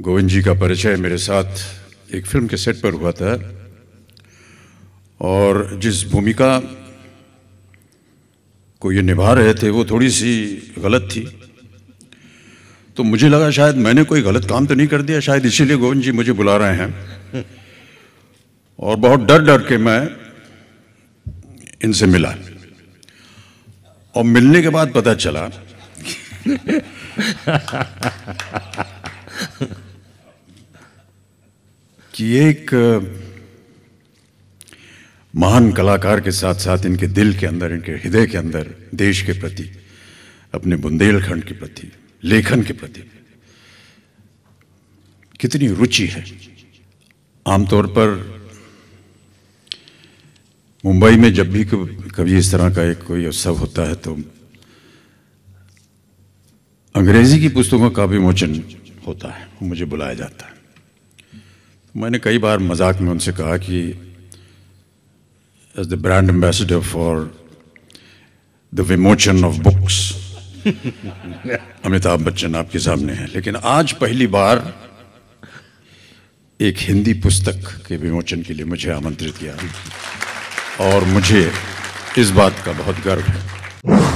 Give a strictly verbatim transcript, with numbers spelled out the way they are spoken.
गोविंद जी का परिचय मेरे साथ एक फिल्म के सेट पर हुआ था और जिस भूमिका को ये निभा रहे थे वो थोड़ी सी गलत थी, तो मुझे लगा शायद मैंने कोई गलत काम तो नहीं कर दिया, शायद इसीलिए गोविंद जी मुझे बुला रहे हैं। और बहुत डर डर के मैं इनसे मिला और मिलने के बाद पता चला कि एक महान कलाकार के साथ साथ इनके दिल के अंदर, इनके हृदय के अंदर देश के प्रति, अपने बुंदेलखंड के प्रति, लेखन के प्रति कितनी रुचि है। आमतौर पर मुंबई में जब भी कभी इस तरह का एक कोई उत्सव होता है तो अंग्रेजी की पुस्तकों का विमोचन होता है, मुझे बुलाया जाता है। मैंने कई बार मजाक में उनसे कहा कि as the brand ambassador for the विमोचन ऑफ बुक्स अमिताभ बच्चन आपके सामने हैं, लेकिन आज पहली बार एक हिंदी पुस्तक के विमोचन के लिए मुझे आमंत्रित किया और मुझे इस बात का बहुत गर्व है।